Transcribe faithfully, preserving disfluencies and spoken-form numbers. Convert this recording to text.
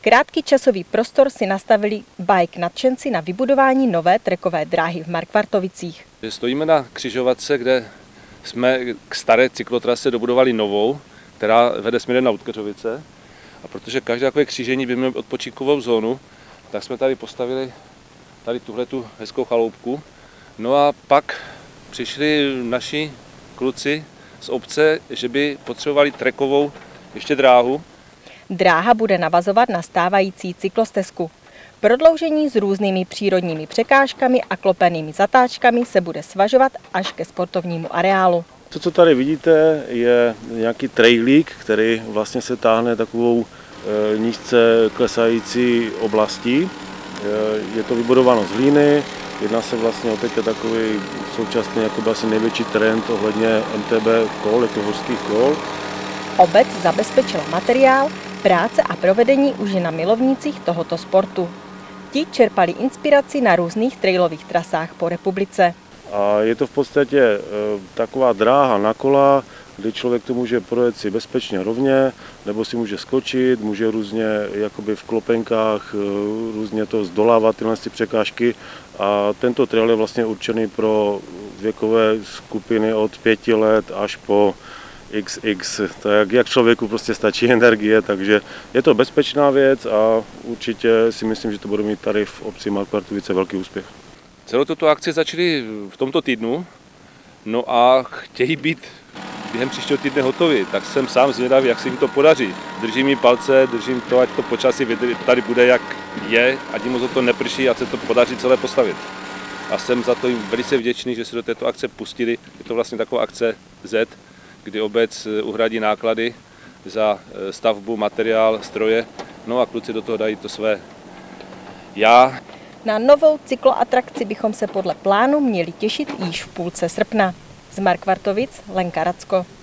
Krátký časový prostor si nastavili bike nadšenci na vybudování nové trekové dráhy v Markvartovicích. Stojíme na křižovatce, kde jsme k staré cyklotrase dobudovali novou, která vede směrem na Utkeřovice. A protože každé takové křížení by mělo odpočinkovou zónu, tak jsme tady postavili tady tuhletu hezkou chaloupku. No a pak přišli naši kluci z obce, že by potřebovali trekovou ještě dráhu. Dráha bude navazovat na stávající cyklostezku. Prodloužení s různými přírodními překážkami a klopenými zatáčkami se bude svažovat až ke sportovnímu areálu. To, co tady vidíte, je nějaký trailík, který vlastně se táhne takovou e, nízce klesající oblastí. E, je to vybudováno z hlíny, jedná se vlastně o teď takový současný jako asi největší trend ohledně M T B kol, jako horských kol. Obec zabezpečila materiál, práce a provedení už je na milovnících tohoto sportu. Ti čerpali inspiraci na různých trailových trasách po republice. A je to v podstatě e, taková dráha na kola, kdy člověk to může projet si bezpečně rovně, nebo si může skočit, může různě jakoby v klopenkách, e, různě to zdolávat tyhle překážky. A tento trail je vlastně určený pro věkové skupiny od pěti let až po iks iks, tak jak člověku prostě stačí energie, takže je to bezpečná věc a určitě si myslím, že to bude mít tady v obci Markvartovice velký úspěch. Celou tuto akci začali v tomto týdnu, no a chtějí být během příštího týdne hotovi, tak jsem sám zvědavý, jak se jim to podaří. Držím jim palce, držím to, ať to počasí tady bude, jak je, ať jim moc to neprší, ať se to podaří celé postavit. A jsem za to jim velice vděčný, že se do této akce pustili. Je to vlastně taková akce Z, kdy obec uhradí náklady za stavbu, materiál, stroje, no a kluci do toho dají to své já. Na novou cykloatrakci bychom se podle plánu měli těšit již v půlce srpna. Z Markvartovic Lenka Racko.